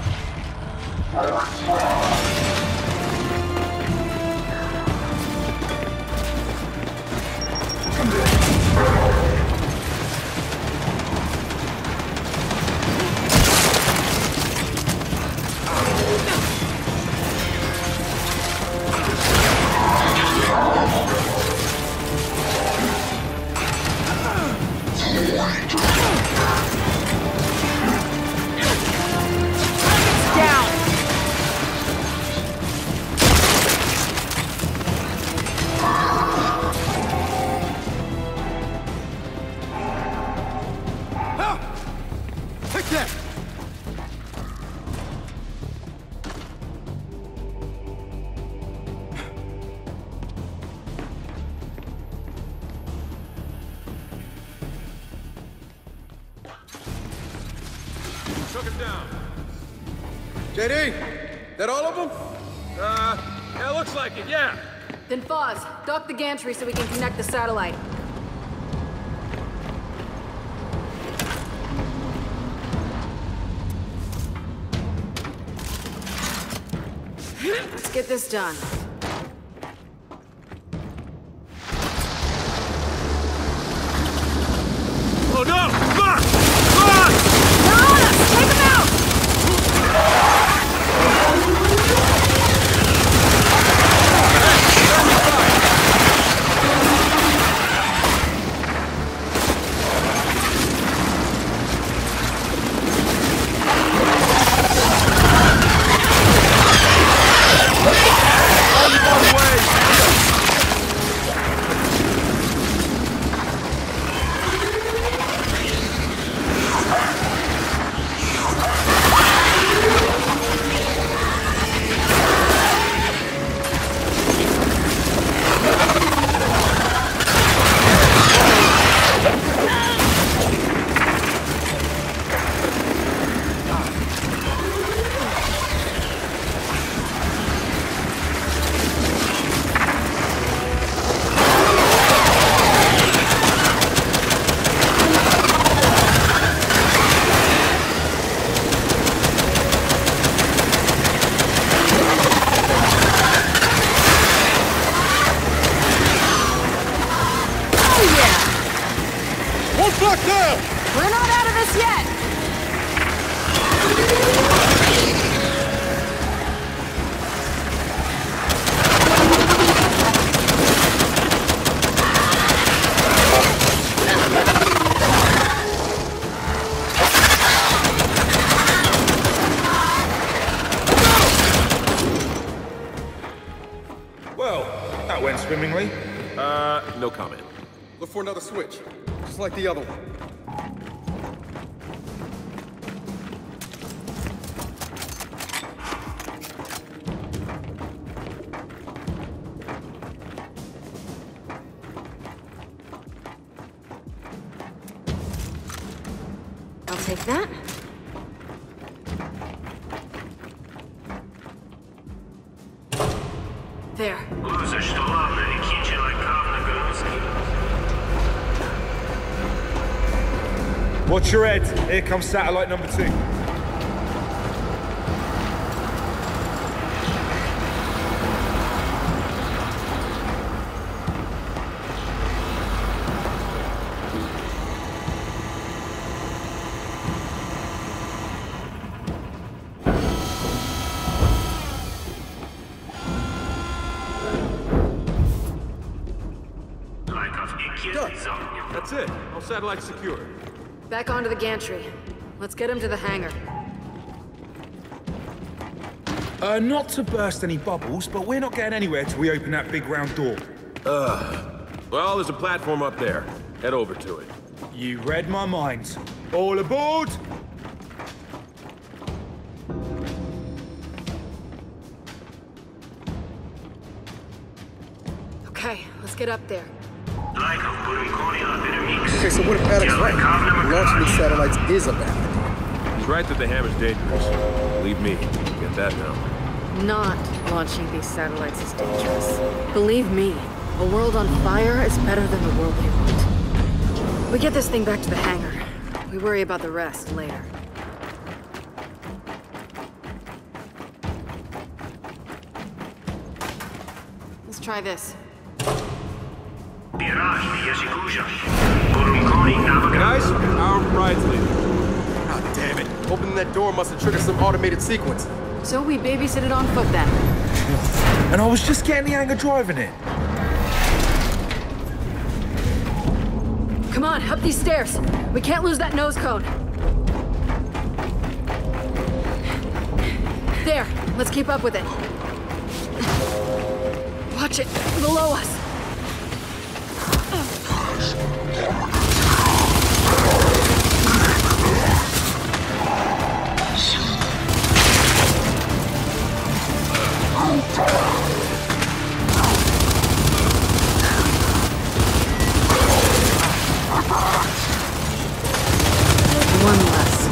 A: Take that!
F: Took him down.
A: JD, that all of them?
F: Yeah, looks like it, yeah.
B: Then Foz, dock the gantry so we can connect the satellite. Let's get this done.
F: Oh no! Fuck! Fuck!
H: They're on us! Take them out!
I: knocked down!
B: We're not out of this yet!
E: Well, that went swimmingly.
F: No comment.
A: Look for another switch, just like the other one.
H: I'll take that.
B: There.
E: Watch your head. Here comes satellite number 2.
F: That's it. All satellites secure.
B: Back onto the gantry. Let's get him to the hangar.
E: Not to burst any bubbles, but we're not getting anywhere till we open that big round door.
F: Well, there's a platform up there. Head over to it.
E: You read my mind. All aboard!
B: Okay, let's get up there.
A: Okay, so what if Paddock's right? Launching these satellites is a bad idea.
F: He's right that the hammer's dangerous. Believe me, get that now.
B: Not launching these satellites is dangerous. Believe me, a world on fire is better than the world they want. We get this thing back to the hangar. We worry about the rest later. Let's try this.
F: Guys, our pride's leaving.
A: God damn it. Opening that door must have triggered some automated sequence.
B: So we babysit it on foot then.
E: And I was just getting the hang of driving it.
B: Come on, up these stairs. We can't lose that nose cone. There, let's keep up with it. Watch it, below us. One less.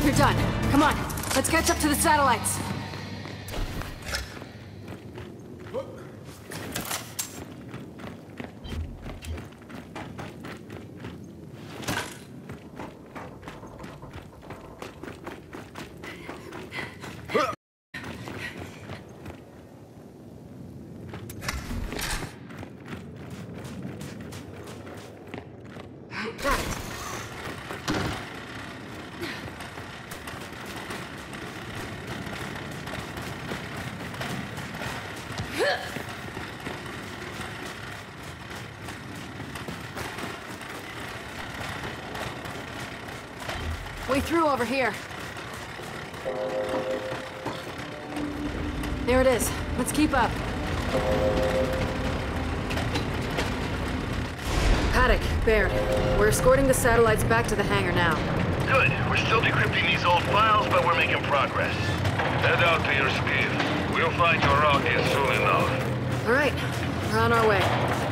B: You're done. Come on, let's catch up to the satellites. Got it. Way through over here. There it is. Let's keep up. Paddock, Baird, we're escorting the satellites back to the hangar now.
G: Good. We're still decrypting these old files, but we're making progress.
C: Head out to your skiff. We'll find your rocket soon enough.
B: All right, we're on our way.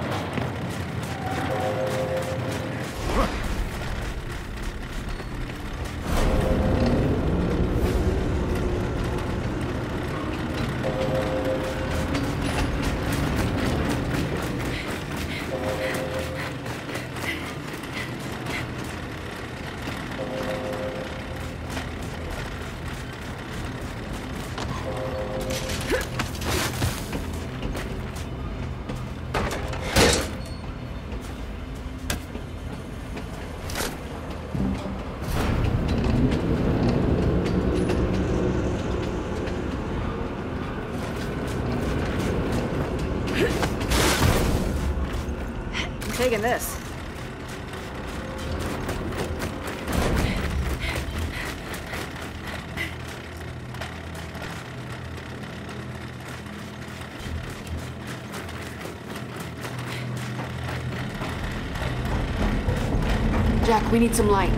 B: Taking this. Jack, we need some light.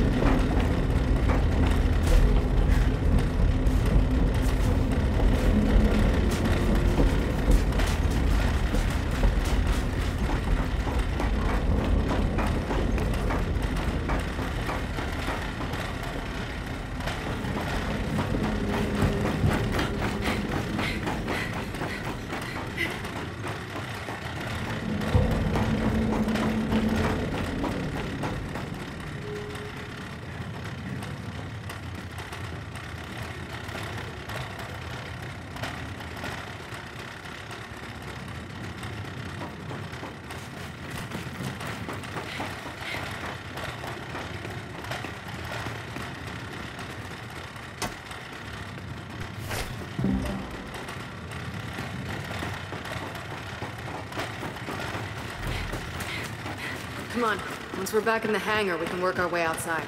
B: Come on. Once we're back in the hangar, we can work our way outside.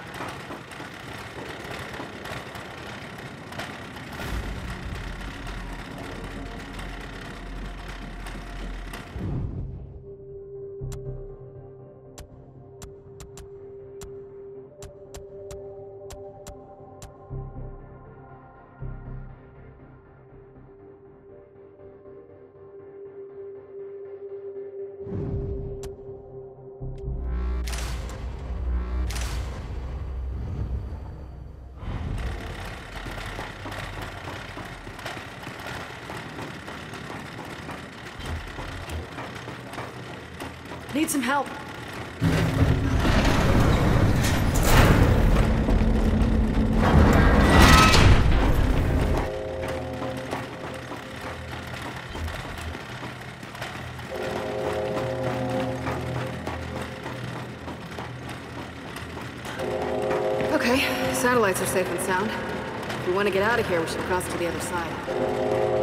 B: Need some help. Okay, satellites are safe and sound. If we want to get out of here, we should cross to the other side.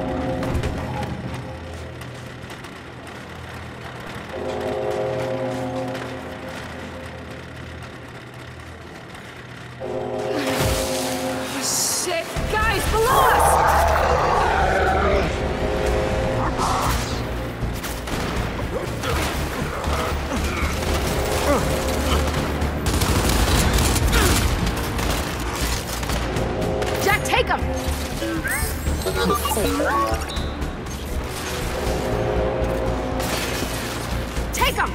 B: Take him!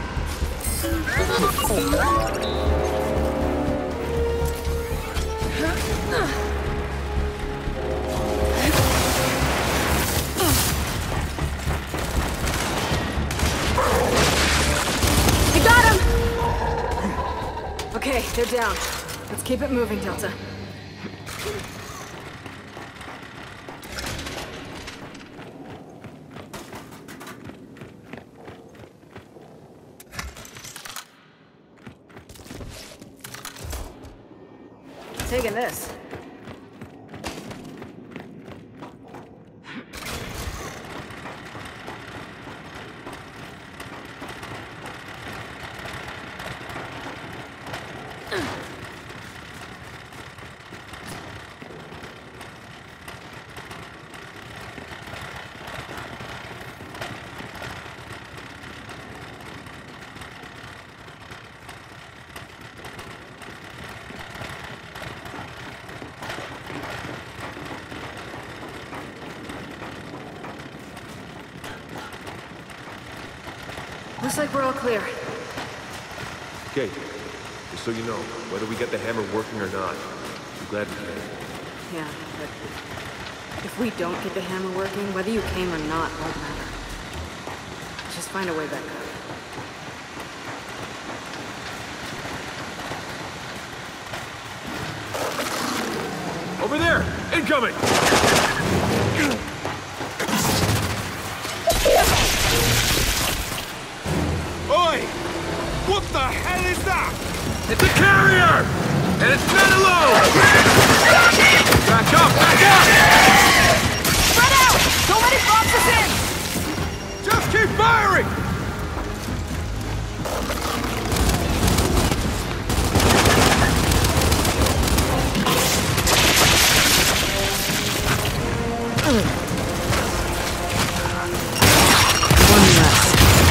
B: They're down. Let's keep it moving, Delta. Taking this. Looks like we're all clear.
F: Okay, just so you know, whether we get the hammer working or not, I'm glad we came.
B: Yeah, but if we don't get the hammer working, whether you came or not won't matter. Just find a way back up.
F: Over there! Incoming!
I: Oi! What the hell is that?
F: It's a carrier! And it's not alone! Back up! Back up!
H: Spread out! Don't let it box us in!
F: Just keep firing!
B: One less.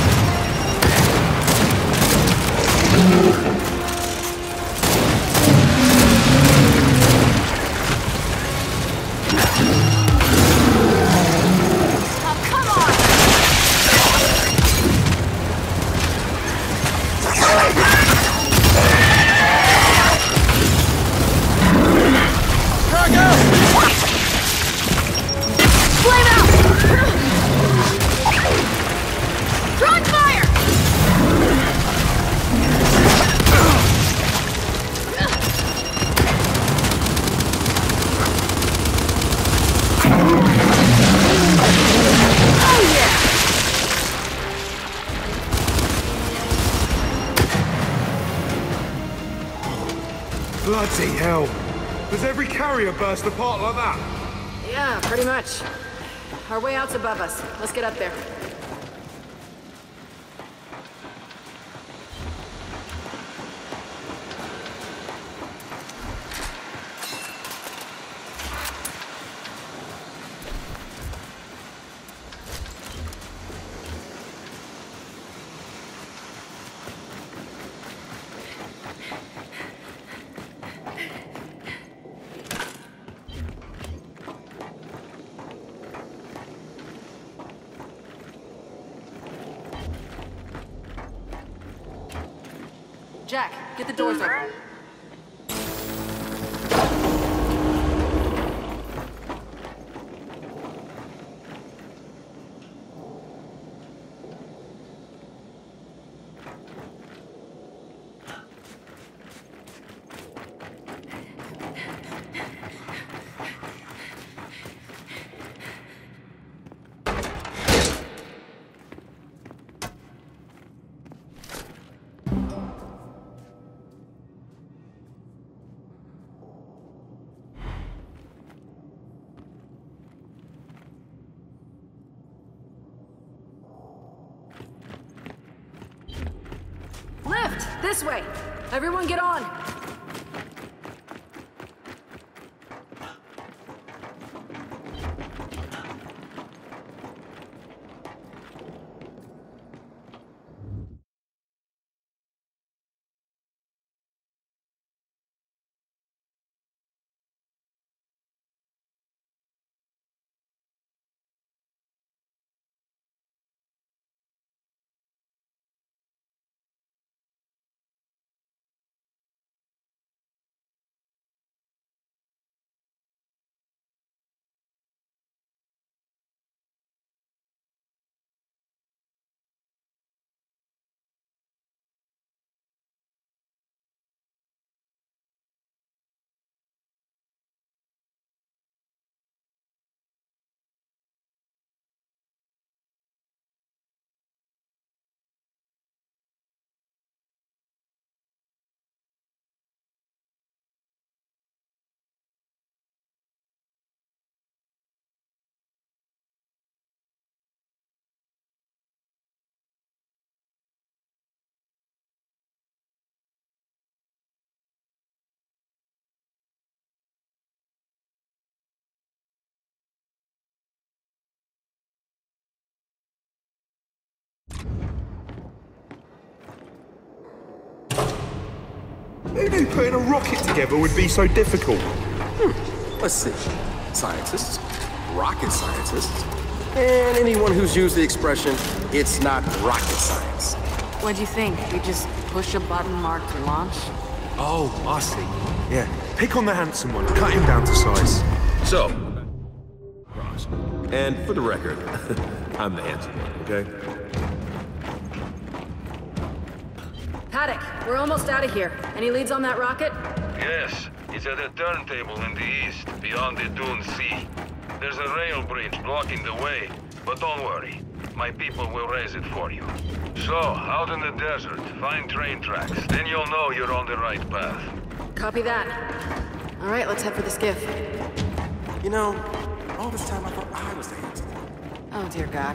I: Bloody hell. Does every carrier burst apart like that?
B: Yeah, pretty much. Our way out's above us. Let's get up there. Jack, get the doors open. Lift! This way! Everyone get on!
I: Who knew putting a rocket together would be so difficult?
A: Let's see. Scientists, rocket scientists, and anyone who's used the expression, it's not rocket science.
B: What'd you think? We just push a button marked launch?
I: Oh, I see. Yeah, pick on the handsome one, cut him down to size.
F: So, Ross. And for the record, I'm the handsome one, okay?
B: Paddock, we're almost out of here. Any leads on that rocket?
C: Yes, it's at a turntable in the east, beyond the Dune Sea. There's a rail bridge blocking the way, but don't worry. My people will raise it for you. So, out in the desert, find train tracks. Then you'll know you're on the right path.
B: Copy that. All right, let's head for the skiff.
A: You know, all this time I thought I was the handsome one.
B: Oh, dear God.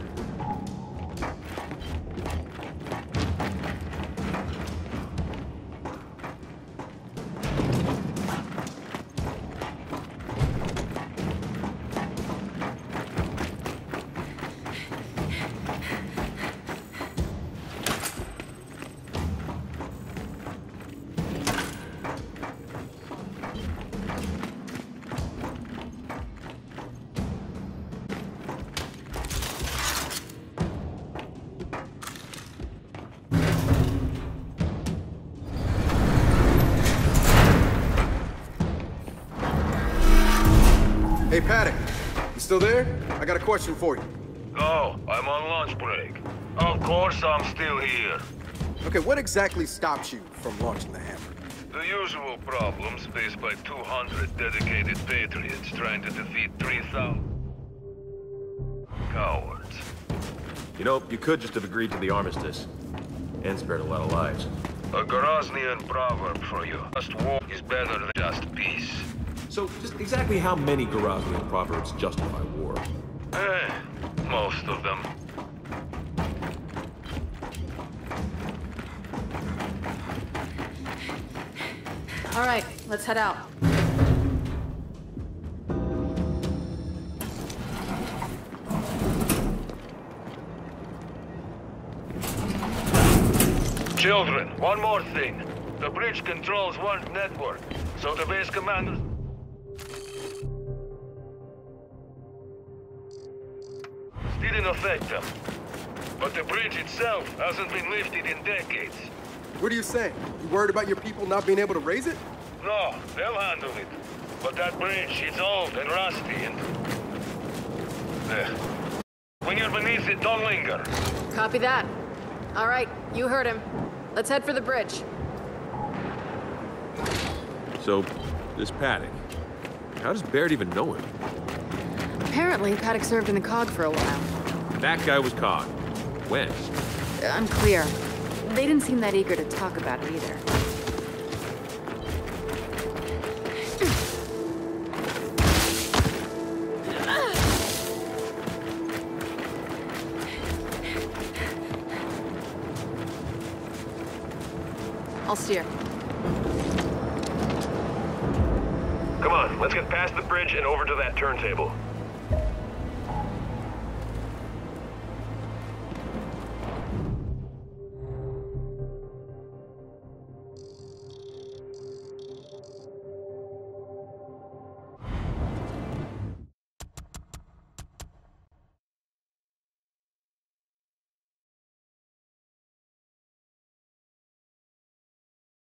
A: Hey, Paddock, you still there? I got a question for you.
C: No, I'm on lunch break. Of course I'm still here.
A: Okay, what exactly stopped you from launching the hammer?
C: The usual problems faced by 200 dedicated patriots trying to defeat 3,000 cowards.
F: You know, you could just have agreed to the armistice. And spared a lot of lives.
C: A Goroznian proverb for you. Just war is better than just peace.
F: So, just exactly how many Goroznian proverbs justify war?
C: Most of them.
B: All right, let's head out.
C: Children, one more thing. The bridge controls one network, so the base commanders didn't affect them. But the bridge itself hasn't been lifted in decades.
A: What are you saying? You worried about your people not being able to raise it?
C: No, they'll handle it. But that bridge, it's old and rusty and... When you're beneath it, don't linger.
B: Copy that. All right, you heard him. Let's head for the bridge.
F: So, this Paddock, how does Baird even know him?
B: Apparently, Paddock served in the COG for a while.
F: That guy was COG. When?
B: Unclear. They didn't seem that eager to talk about it either. I'll steer.
G: Come on, let's get past the bridge and over to that turntable.